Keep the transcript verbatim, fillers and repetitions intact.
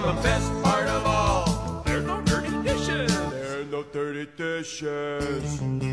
the best part of all, there's no dirty dishes. There are no dirty dishes.